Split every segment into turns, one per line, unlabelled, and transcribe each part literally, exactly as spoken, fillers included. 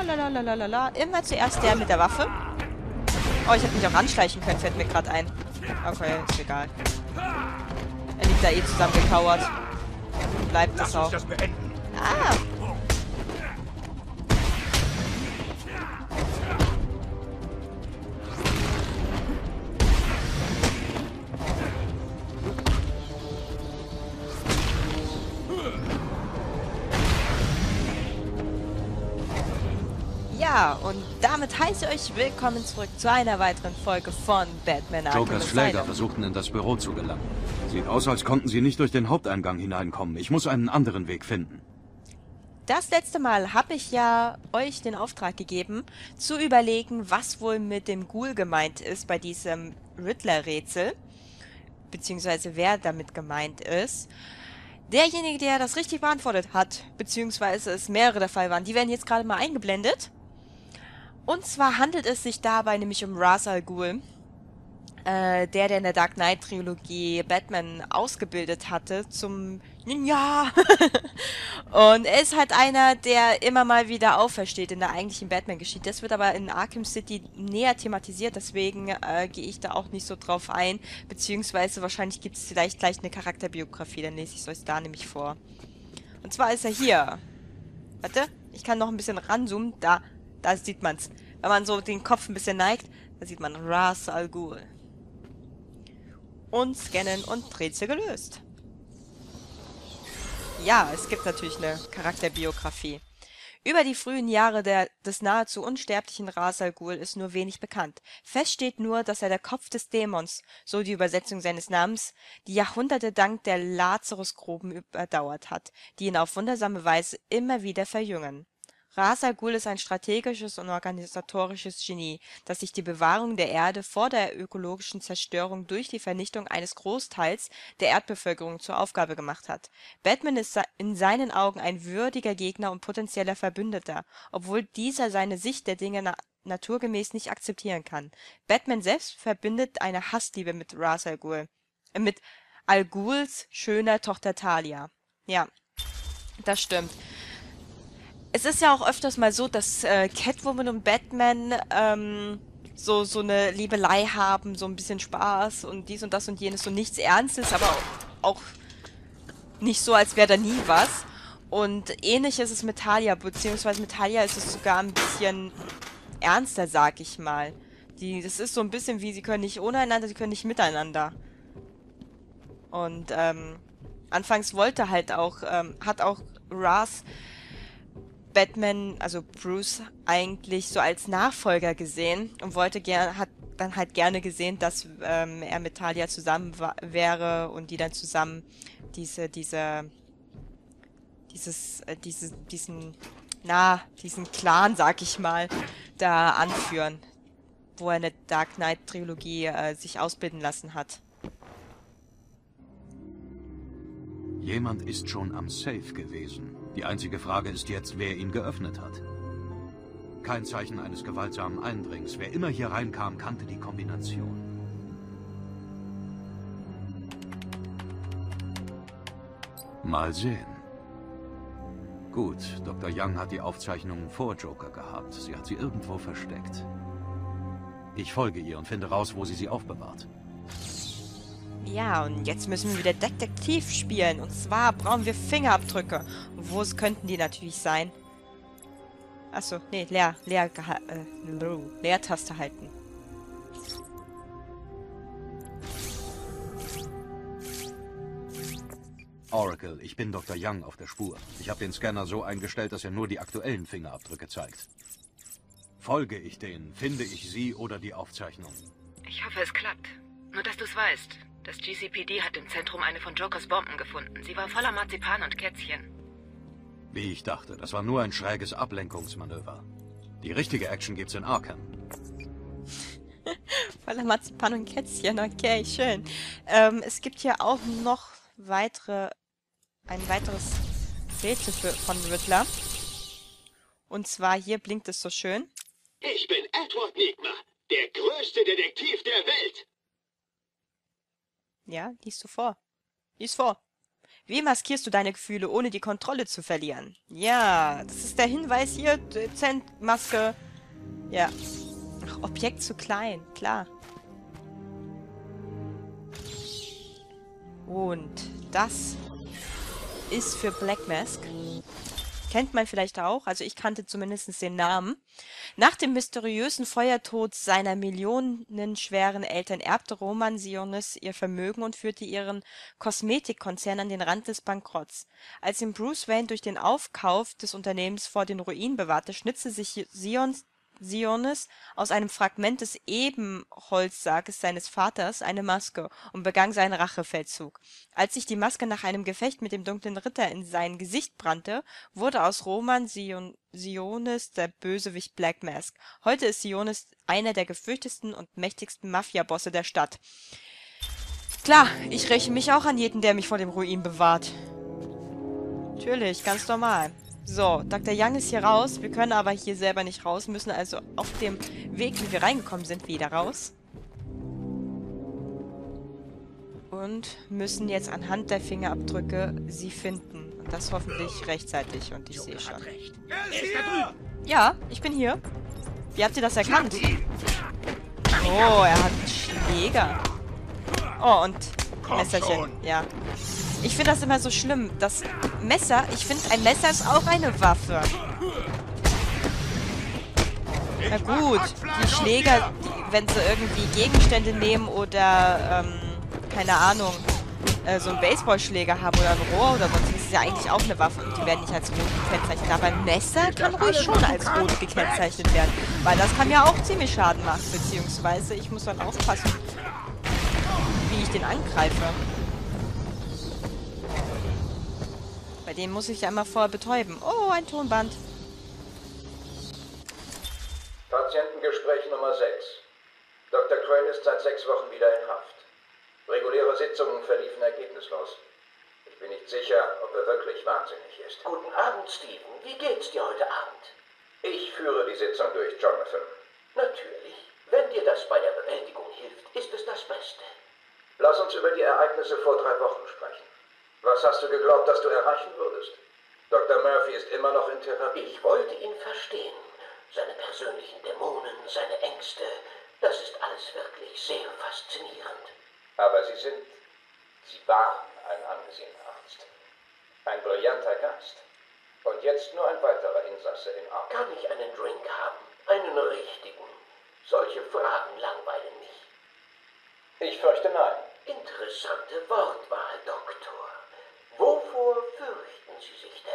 Lalalala. Immer zuerst der mit der Waffe. Oh, ich hätte mich auch anschleichen können, fällt mir gerade ein. Okay, ist egal. Er liegt da eh zusammengekauert. Bleibt das auch. Ah! Ja, und damit heiße ich euch willkommen zurück zu einer weiteren Folge von Batman Arkham
Jokers Schläger versuchten in das Büro zu gelangen. Sieht aus, als konnten sie nicht durch den Haupteingang hineinkommen. Ich muss einen anderen Weg finden.
Das letzte Mal habe ich ja euch den Auftrag gegeben, zu überlegen, was wohl mit dem Ghoul gemeint ist bei diesem Riddler-Rätsel, beziehungsweise wer damit gemeint ist. Derjenige, der das richtig beantwortet hat, beziehungsweise es mehrere der Fall waren, die werden jetzt gerade mal eingeblendet. Und zwar handelt es sich dabei nämlich um Ra's al Ghul, äh, der, der in der Dark Knight-Trilogie Batman ausgebildet hatte zum Ninja. Und er ist halt einer, der immer mal wieder aufersteht in der eigentlichen Batman-Geschichte. Das wird aber in Arkham City näher thematisiert, deswegen äh, gehe ich da auch nicht so drauf ein. Beziehungsweise wahrscheinlich gibt es vielleicht gleich eine Charakterbiografie, dann lese ich es euch da nämlich vor. Und zwar ist er hier. Warte, ich kann noch ein bisschen ranzoomen. Da, da sieht man's. Wenn man so den Kopf ein bisschen neigt, da sieht man Ra's al Ghul. Und scannen und Rätsel gelöst. Ja, es gibt natürlich eine Charakterbiografie. Über die frühen Jahre der, des nahezu unsterblichen Ra's al Ghul ist nur wenig bekannt. Fest steht nur, dass er der Kopf des Dämons, so die Übersetzung seines Namens, die Jahrhunderte dank der Lazarusgruben überdauert hat, die ihn auf wundersame Weise immer wieder verjüngen. Ra's al Ghul ist ein strategisches und organisatorisches Genie, das sich die Bewahrung der Erde vor der ökologischen Zerstörung durch die Vernichtung eines Großteils der Erdbevölkerung zur Aufgabe gemacht hat. Batman ist in seinen Augen ein würdiger Gegner und potenzieller Verbündeter, obwohl dieser seine Sicht der Dinge na naturgemäß nicht akzeptieren kann. Batman selbst verbindet eine Hassliebe mit Ra's al Ghul, äh, mit Al Ghuls schöner Tochter Talia. Ja, das stimmt. Es ist ja auch öfters mal so, dass äh, Catwoman und Batman ähm, so, so eine Liebelei haben, so ein bisschen Spaß und dies und das und jenes, so nichts Ernstes, aber auch nicht so, als wäre da nie was. Und ähnlich ist es mit Talia, beziehungsweise mit Talia ist es sogar ein bisschen ernster, sag ich mal. Die, das ist so ein bisschen wie, sie können nicht ohne einander, sie können nicht miteinander. Und ähm, anfangs wollte halt auch, ähm, hat auch Ra's Batman, also Bruce, eigentlich so als Nachfolger gesehen und wollte gerne, hat dann halt gerne gesehen, dass ähm, er mit Talia zusammen wäre und die dann zusammen diese, diese, dieses, äh, diese, diesen, na, diesen Clan, sag ich mal, da anführen, wo er in der Dark Knight Trilogie äh, sich ausbilden lassen hat.
Jemand ist schon am Safe gewesen. Die einzige Frage ist jetzt, wer ihn geöffnet hat. Kein Zeichen eines gewaltsamen Eindringens. Wer immer hier reinkam, kannte die Kombination. Mal sehen. Gut, Doktor Young hat die Aufzeichnungen vor Joker gehabt. Sie hat sie irgendwo versteckt. Ich folge ihr und finde raus, wo sie sie aufbewahrt.
Ja, und jetzt müssen wir wieder Detektiv spielen. Und zwar brauchen wir Fingerabdrücke. Und wo es könnten die natürlich sein? Achso, nee, Leer, Leer, äh, Leertaste halten.
Oracle, ich bin Doktor Young auf der Spur. Ich habe den Scanner so eingestellt, dass er nur die aktuellen Fingerabdrücke zeigt. Folge ich denen, finde ich sie oder die Aufzeichnung.
Ich hoffe, es klappt. Nur, dass du es weißt. Das G C P D hat im Zentrum eine von Jokers Bomben gefunden. Sie war voller Marzipan und Kätzchen.
Wie ich dachte, das war nur ein schräges Ablenkungsmanöver. Die richtige Action gibt's in Arkham.
Voller Marzipan und Kätzchen, okay, schön. Ähm, es gibt hier auch noch weitere, ein weiteres Rätsel für, von Riddler. Und zwar, hier blinkt es so schön.
Ich bin Edward Nigma, der größte Detektiv der Welt.
Ja, liest du vor. Lies vor. Wie maskierst du deine Gefühle, ohne die Kontrolle zu verlieren? Ja, das ist der Hinweis hier. Dezent, Maske. Ja. Ach, Objekt zu klein, klar. Und das ist für Black Mask. Kennt man vielleicht auch, also ich kannte zumindest den Namen. Nach dem mysteriösen Feuertod seiner millionenschweren Eltern erbte Roman Sionis ihr Vermögen und führte ihren Kosmetikkonzern an den Rand des Bankrotts. Als ihn Bruce Wayne durch den Aufkauf des Unternehmens vor den Ruinen bewahrte, schnitzte sich Sions Sionis aus einem Fragment des Ebenholzsarges seines Vaters eine Maske und begann seinen Rachefeldzug. Als sich die Maske nach einem Gefecht mit dem dunklen Ritter in sein Gesicht brannte, wurde aus Roman Sion Sionis der Bösewicht Black Mask. Heute ist Sionis einer der gefürchtetsten und mächtigsten Mafia-Bosse der Stadt. Klar, ich räche mich auch an jeden, der mich vor dem Ruin bewahrt. Natürlich, ganz normal. So, Doktor Young ist hier raus. Wir können aber hier selber nicht raus, müssen also auf dem Weg, wie wir reingekommen sind, wieder raus. Und müssen jetzt anhand der Fingerabdrücke sie finden. Und das hoffentlich rechtzeitig. Und ich sehe schon. Ja, ich bin hier. Wie habt ihr das erkannt? Oh, er hat einen Schläger. Oh, und Messerchen. Ja. Ich finde das immer so schlimm. Das Messer, ich finde, ein Messer ist auch eine Waffe. Na gut, die Schläger, die, wenn sie irgendwie Gegenstände nehmen oder, ähm, keine Ahnung, äh, so einen Baseballschläger haben oder ein Rohr oder sonst, das ist ja eigentlich auch eine Waffe und die werden nicht als rot gekennzeichnet. Aber ein Messer kann ruhig schon als rot gekennzeichnet werden, weil das kann ja auch ziemlich Schaden machen, beziehungsweise ich muss dann aufpassen, wie ich den angreife. Bei dem muss ich ja immer vorher betäuben. Oh, ein Tonband.
Patientengespräch Nummer sechs. Doktor Crane ist seit sechs Wochen wieder in Haft. Reguläre Sitzungen verliefen ergebnislos. Ich bin nicht sicher, ob er wirklich wahnsinnig ist.
Guten Abend, Steven. Wie geht's dir heute Abend?
Ich führe die Sitzung durch, Jonathan.
Natürlich. Wenn dir das bei der Bewältigung hilft, ist es das Beste.
Lass uns über die Ereignisse vor drei Wochen sprechen. Was hast du geglaubt, dass du erreichen würdest? Doktor Murphy ist immer noch in Therapie.
Ich wollte ihn verstehen. Seine persönlichen Dämonen, seine Ängste. Das ist alles wirklich sehr faszinierend.
Aber Sie sind... Sie waren ein angesehener Arzt. Ein brillanter Geist. Und jetzt nur ein weiterer Insasse in Arkham.
Kann ich einen Drink haben? Einen richtigen? Solche Fragen langweilen mich.
Ich fürchte nein.
Interessante Wortwahl, Doktor. Wovor fürchten Sie sich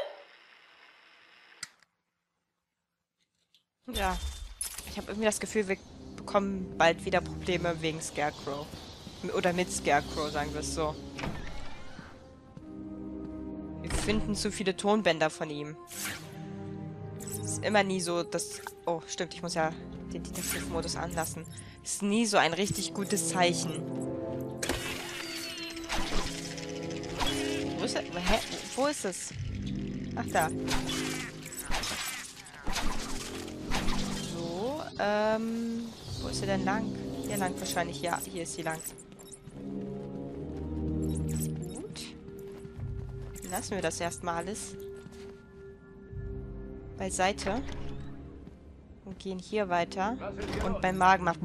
denn?
Ja, ich habe irgendwie das Gefühl, wir bekommen bald wieder Probleme wegen Scarecrow. Oder mit Scarecrow, sagen wir es so. Wir finden zu viele Tonbänder von ihm. Es ist immer nie so, dass... Oh, stimmt, ich muss ja den Detektivmodus anlassen. Es ist nie so ein richtig gutes Zeichen. Wo ist er? Hä? Wo ist es? Ach, da. So, ähm... wo ist sie denn lang? Hier lang wahrscheinlich. Ja, hier ist sie lang. Gut. Dann lassen wir das erstmal alles beiseite. Und gehen hier weiter. Und beim Magen macht...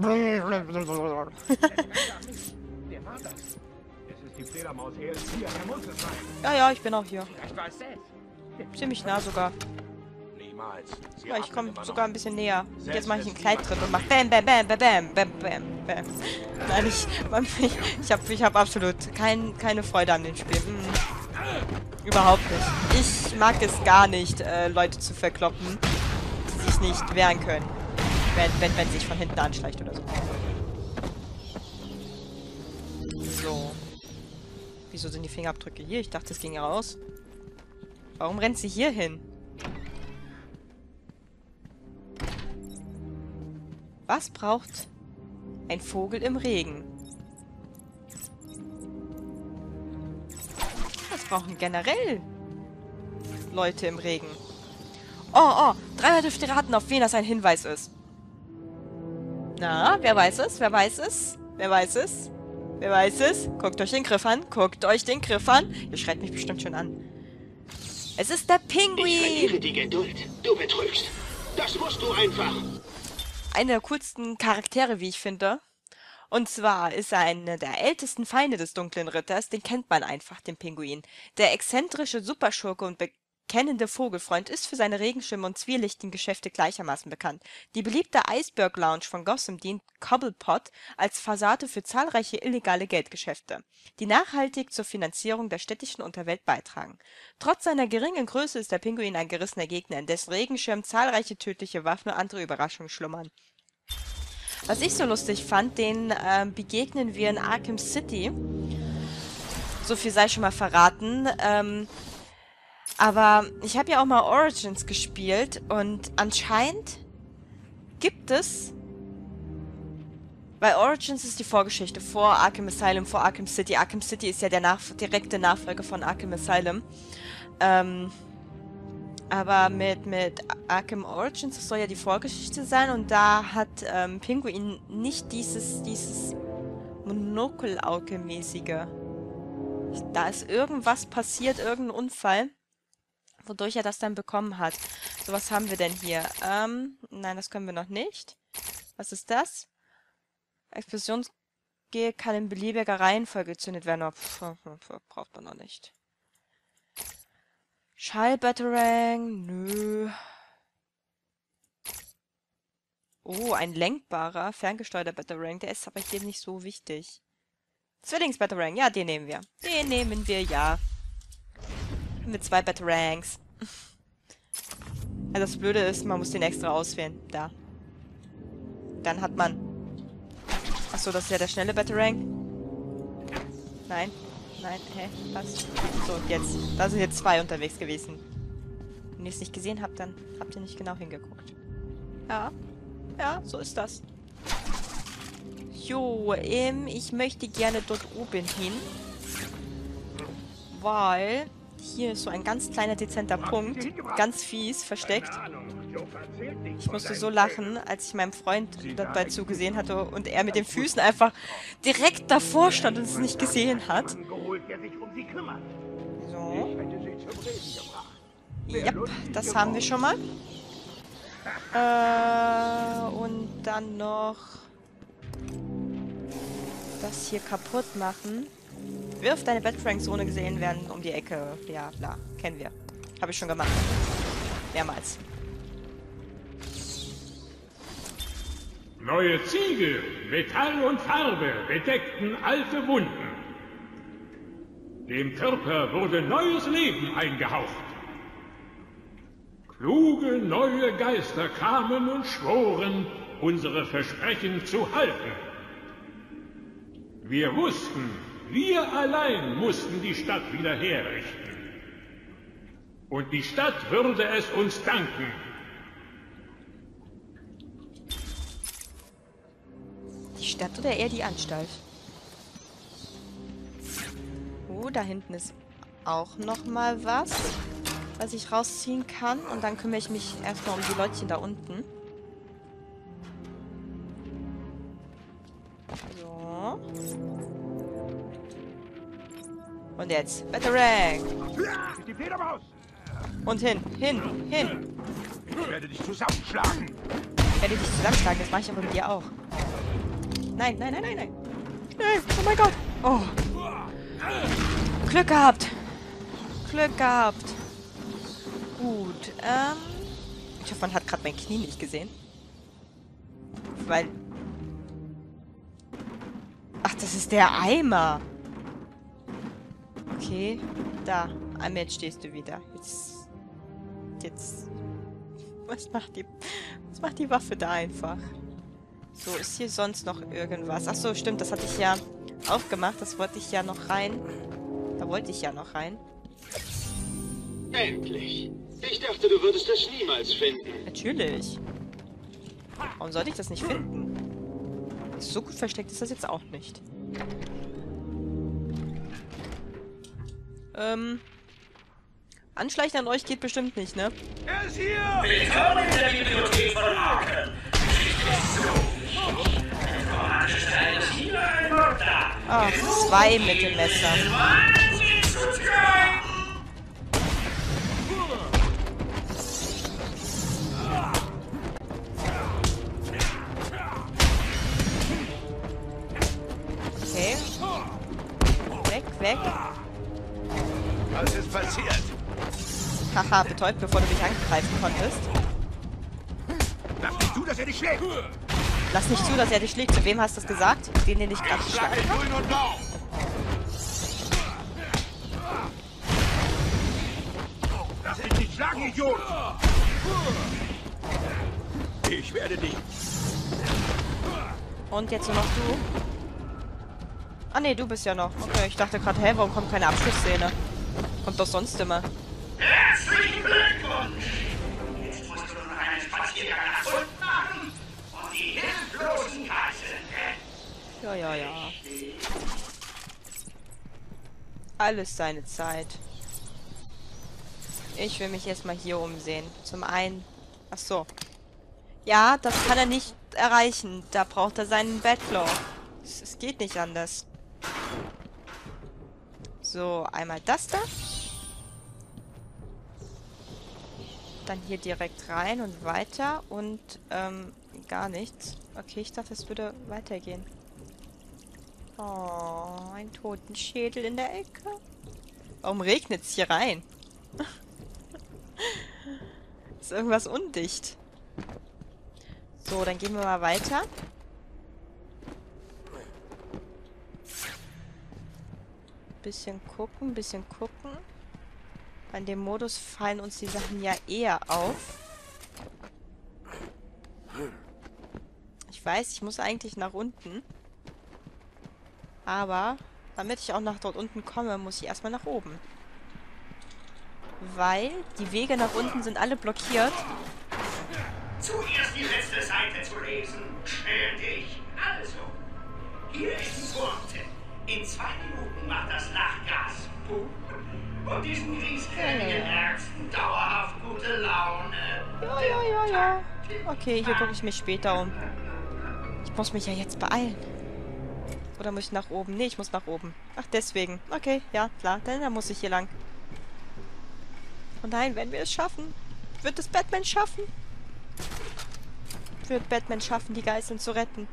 Ja, ja, ich bin auch hier. Ziemlich nah sogar. Ja, ich komme sogar ein bisschen näher. Jetzt mache ich einen Kleidtritt und mache Bam, Bam, Bam, Bam, Bam, Bam, Bam, Bam. Nein, ich, ich, ich habe ich hab absolut kein, keine Freude an dem Spiel. Hm. Überhaupt nicht. Ich mag es gar nicht, äh, Leute zu verkloppen, die sich nicht wehren können. Wenn, wenn, wenn sich von hinten anschleicht oder so. So. Wieso sind die Fingerabdrücke hier? Ich dachte, es ging ja raus. Warum rennt sie hier hin? Was braucht ein Vogel im Regen? Was brauchen generell Leute im Regen? Oh, oh, dreimal dürft ihr raten, auf wen das ein Hinweis ist. Na, wer weiß es? Wer weiß es? Wer weiß es? Wer weiß es? Guckt euch den Griff an. Guckt euch den Griff an. Ihr schreit mich bestimmt schon an. Es ist der
Ich verliere
Pinguin.
die Geduld. Du betrügst. Das musst du einfach.
Einer der coolsten Charaktere, wie ich finde. Und zwar ist er einer der ältesten Feinde des Dunklen Ritters. Den kennt man einfach, den Pinguin. Der exzentrische Superschurke und bekennende Vogelfreund ist für seine Regenschirme und zwielichtigen Geschäfte gleichermaßen bekannt. Die beliebte Iceberg Lounge von Gotham dient Cobblepot als Fassade für zahlreiche illegale Geldgeschäfte, die nachhaltig zur Finanzierung der städtischen Unterwelt beitragen. Trotz seiner geringen Größe ist der Pinguin ein gerissener Gegner, in dessen Regenschirm zahlreiche tödliche Waffen und andere Überraschungen schlummern. Was ich so lustig fand, den ähm, begegnen wir in Arkham City. So viel sei schon mal verraten. Ähm, aber ich habe ja auch mal Origins gespielt und anscheinend gibt es... Weil Origins ist die Vorgeschichte vor Arkham Asylum, vor Arkham City. Arkham City ist ja der nach direkte Nachfolger von Arkham Asylum. Ähm... Aber mit, mit Arkham Origins, das soll ja die Vorgeschichte sein, und da hat ähm, Pinguin nicht dieses, dieses Monokelauge-mäßige. Da ist irgendwas passiert, irgendein Unfall, wodurch er das dann bekommen hat. So, was haben wir denn hier? Ähm, nein, das können wir noch nicht. Was ist das? Explosionsgel kann in beliebiger Reihenfolge gezündet werden. Oh, pf, pf, braucht man noch nicht. Schallbatarang, nö. Oh, ein lenkbarer, ferngesteuerter Batarang, der ist aber hier nicht so wichtig. Zwillingsbatarang, ja, den nehmen wir. Den nehmen wir, ja. Mit zwei Batarangs. Also das Blöde ist, man muss den extra auswählen. Da. Dann hat man... Achso, das ist ja der schnelle Batarang. Nein. Nein, hä? Was? So, jetzt. Da sind jetzt zwei unterwegs gewesen. Wenn ihr es nicht gesehen habt, dann habt ihr nicht genau hingeguckt. Ja. Ja, so ist das. Jo, ähm, ich möchte gerne dort oben hin. Weil hier ist so ein ganz kleiner, dezenter Punkt. Ganz fies, versteckt. Ich musste so lachen, als ich meinem Freund dabei zugesehen hatte und er mit den Füßen einfach direkt davor stand und es nicht gesehen hat. So. Yep, das haben wir schon mal. Äh, und dann noch das hier kaputt machen. Wirf deine Batarangs ohne gesehen werden um die Ecke. Ja, bla. Kennen wir. Habe ich schon gemacht. Mehrmals.
Neue Ziegel, Metall und Farbe bedeckten alte Wunden. Dem Körper wurde neues Leben eingehaucht. Kluge neue Geister kamen und schworen, unsere Versprechen zu halten. Wir wussten, wir allein mussten die Stadt wieder herrichten. Und die Stadt würde es uns danken.
Die Stadt oder eher die Anstalt? Oh, da hinten ist auch noch mal was, was ich rausziehen kann. Und dann kümmere ich mich erstmal um die Leutchen da unten. So. Und jetzt. Batarang! Und hin, hin, hin!
Ich werde dich zusammenschlagen!
Ich werde dich zusammenschlagen, das mache ich aber mit dir auch. Nein, nein, nein, nein, nein! Nein, oh mein Gott! Oh! Glück gehabt! Glück gehabt! Gut, ähm... ich hoffe, man hat gerade mein Knie nicht gesehen. Weil... Ach, das ist der Eimer! Okay, da. Einmal jetzt stehst du wieder. Jetzt... Jetzt... Was macht die... Was macht die Waffe da einfach? So, ist hier sonst noch irgendwas? Ach so, stimmt, das hatte ich ja aufgemacht. Das wollte ich ja noch rein. Da wollte ich ja noch rein.
Endlich. Ich dachte, du würdest es niemals finden.
Natürlich. Warum sollte ich das nicht finden? So gut versteckt ist das jetzt auch nicht. Ähm... Anschleichen an euch geht bestimmt nicht, ne?
Er ist hier!
Willkommen in der Bibliothek von Arkham. Geschichte ist so. Informatisches Teil ist hier ein Wort da.
Ah. zwei mit dem Messer. Okay. Weg, weg.
Was ist passiert?
Haha, betäubt, bevor du mich angreifen konntest.
Lass nicht zu, dass er dich schlägt!
Lass nicht zu, dass er dich schlägt. Zu wem hast du das gesagt? Den, den ich gerade geschlagen habe?
Grün und blau! Lass dich nicht schlagen, Idiot! Ich werde dich...
Und jetzt nur noch du? Ah ne, du bist ja noch. Okay, ich dachte gerade, hä, warum kommt keine Abschlussszene? Kommt doch sonst immer.
Herzlichen Glückwunsch! Jetzt musst du noch einen Spaziergang nach unten machen und die hilflosen Katzen retten.
Ja, ja, ja. Alles seine Zeit. Ich will mich erstmal hier umsehen. Zum einen... Ach so. Ja, das kann er nicht erreichen. Da braucht er seinen Bedfloor. Es, es geht nicht anders. So, einmal das da. Dann hier direkt rein und weiter. Und, ähm, gar nichts. Okay, ich dachte, es würde weitergehen. Oh, ein Totenschädel in der Ecke. Warum regnet es hier rein? Ist irgendwas undicht. So, dann gehen wir mal weiter. Bisschen gucken, bisschen gucken. Bei dem Modus fallen uns die Sachen ja eher auf. Ich weiß, ich muss eigentlich nach unten. Aber, damit ich auch nach dort unten komme, muss ich erstmal nach oben. Weil die Wege nach unten sind alle blockiert.
Zuerst die letzte Seite zu lesen. Schnell dich. Also, hier ist ein Wurmtipp. In zwei Minuten macht das Nachtgas. Und diesen griesgrämigen Ärzten dauerhaft gute Laune.
Ja, ja, ja, ja. Okay, hier gucke ich mich später um. Ich muss mich ja jetzt beeilen. Oder muss ich nach oben? Nee, ich muss nach oben. Ach, deswegen. Okay, ja, klar. Dann, dann muss ich hier lang. Und nein, werden wir es schaffen? Wird es Batman schaffen? Wird Batman schaffen, die Geiseln zu retten?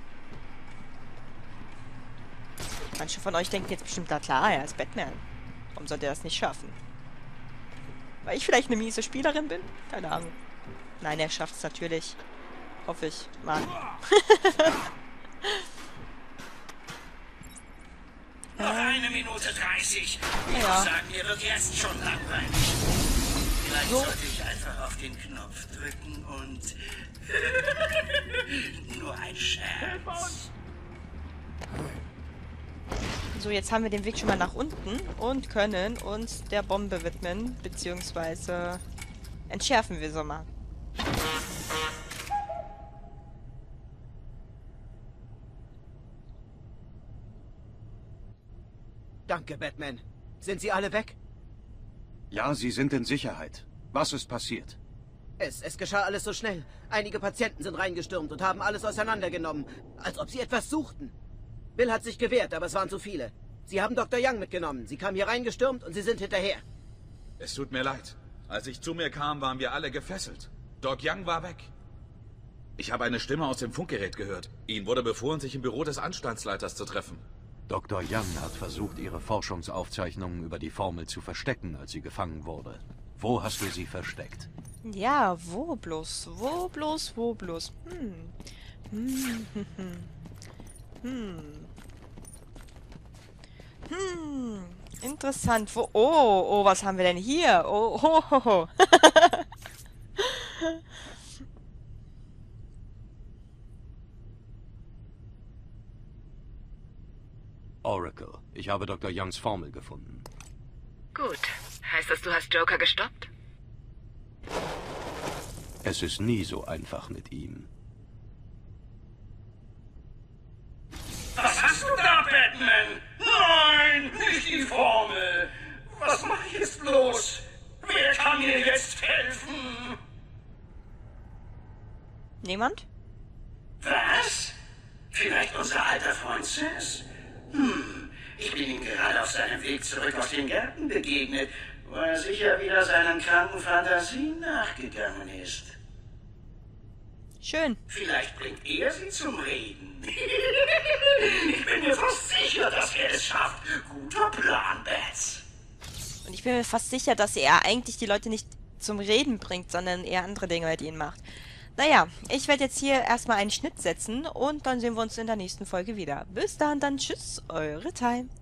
Manche von euch denken jetzt bestimmt, na klar, er ist Batman. Warum sollte er das nicht schaffen? Weil ich vielleicht eine miese Spielerin bin? Keine Ahnung. Nein, er schafft es natürlich. Hoffe ich. Mann.
Noch eine Minute dreißig. Ich
Ja.
muss sagen, mir wird jetzt schon langweilig. Vielleicht
So.
sollte ich einfach auf den Knopf drücken und... Nur ein Scherz.
So, jetzt haben wir den Weg schon mal nach unten und können uns der Bombe widmen, beziehungsweise entschärfen wir so mal.
Danke, Batman. Sind Sie alle weg?
Ja, Sie sind in Sicherheit. Was ist passiert?
Es, es geschah alles so schnell. Einige Patienten sind reingestürmt und haben alles auseinandergenommen, als ob sie etwas suchten. Bill hat sich gewehrt, aber es waren zu viele. Sie haben Doktor Young mitgenommen. Sie kam hier reingestürmt und sie sind hinterher.
Es tut mir leid. Als ich zu mir kam, waren wir alle gefesselt. Doc Young war weg. Ich habe eine Stimme aus dem Funkgerät gehört. Ihnen wurde befohlen, sich im Büro des Anstaltsleiters zu treffen.
Doktor Young hat versucht, ihre Forschungsaufzeichnungen über die Formel zu verstecken, als sie gefangen wurde. Wo hast du sie versteckt?
Ja, wo bloß? Wo bloß? Wo bloß? Hm. Hm, hm, hm. Hm. Hm. Interessant. Wo? Oh, oh, was haben wir denn hier? Oh, ho, ho, ho.
Oracle, ich habe Doktor Youngs Formel gefunden.
Gut. Heißt das, du hast Joker gestoppt?
Es ist nie so einfach mit ihm.
Was hast du da, Batman? Nein, nicht die Formel. Was mache ich jetzt bloß? Wer kann mir jetzt helfen?
Niemand?
Was? Vielleicht unser alter Freund Sis? Hm, Ich bin ihm gerade auf seinem Weg zurück aus den Gärten begegnet, wo er sicher wieder seinen kranken Fantasien nachgegangen ist.
Schön.
Vielleicht bringt er sie zum Reden. Ich bin mir fast sicher, dass er es schafft. Guter Plan, Bats.
Und ich bin mir fast sicher, dass er eigentlich die Leute nicht zum Reden bringt, sondern eher andere Dinge mit ihnen macht. Naja, ich werde jetzt hier erstmal einen Schnitt setzen und dann sehen wir uns in der nächsten Folge wieder. Bis dann, dann tschüss, eure Time.